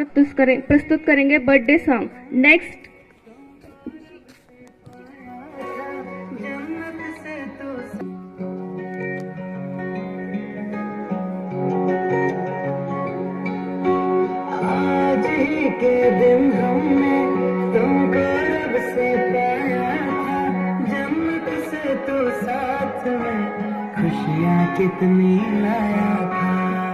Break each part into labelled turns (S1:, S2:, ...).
S1: प्रस्तुत करेंगे birthday song. Next
S2: आज ही के दिन हमने तुमको रब से पाया था, जन्नत से तो साथ में खुशियाँ कितनी लाया था।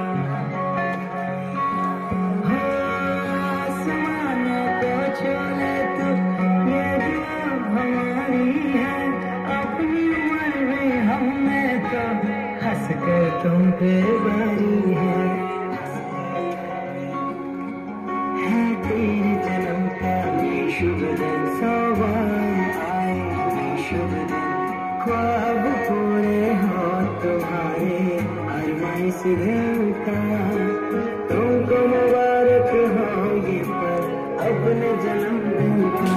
S2: आसमानों को छू ले तू, ये दुआ हमारी है। अपनी उम्र में हमने तो हंस कर तुम पे बारी है। तेरे जन्म का ये शुभ दिन, सौभाग्य आए शुभ दिन, ख्वाब पूरे हो तुम्हारे, अरमान से दिल का तुमको मुबारक होगी पर अपने जन्मदिन का।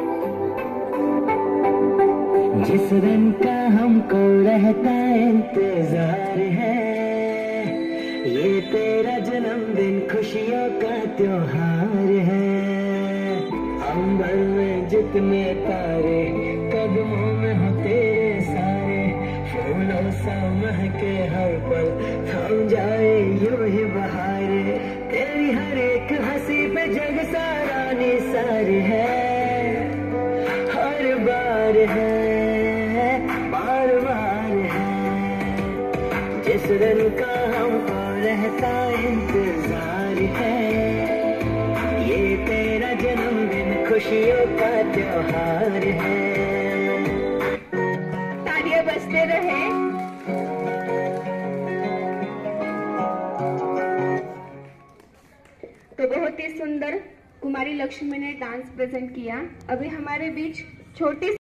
S2: जिस दिन का हमको रहता इंतजार है, ये तेरा जन्मदिन खुशियों का त्योहार है। अंबर में जितने तारे, कदमों में हो तेरे सारे, फूलों सा महके हर पल, थम जाए यूं ही बहारे। तेरी हर एक हंसी पे जग सारा निसार है, हर बार है, बार बार है। जिस दिन का हमको रहता इंतजार है, ये तेरा जन्मदिन खुशियों का त्योहार है।
S1: तालियां बजते रहे। तो बहुत ही सुंदर कुमारी लक्ष्मी ने डांस प्रेजेंट किया। अभी हमारे बीच छोटी